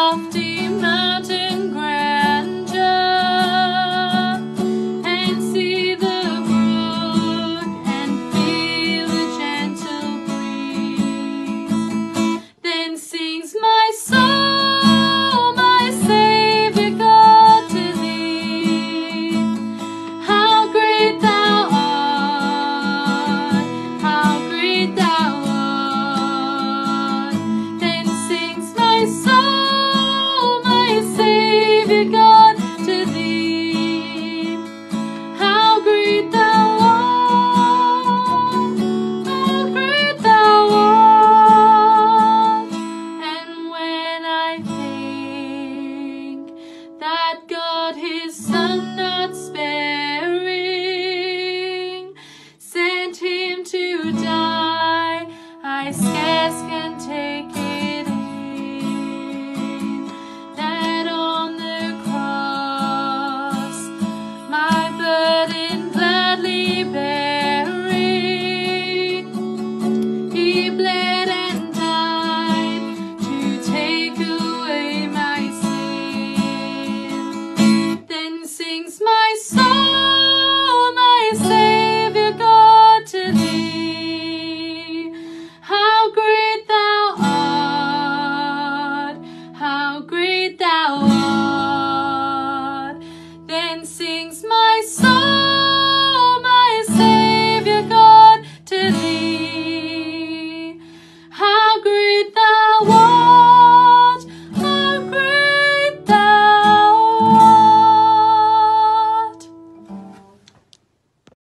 lofty mountain grandeur, and see the brook and feel the gentle breeze. Then sings my soul, my Savior God, to thee. How great thou art, how great thou art. Then sings my soul, my Savior God, to thee. How great thou art, how great thou art. And when I think that God his Son not sparing sent him to die, I scarce can take it in, that on the cross my burden gladly bearing, he bled and died to take away my sin. Then sings my soul, my Savior God, to thee. How great thou art, how great thou art. Then sings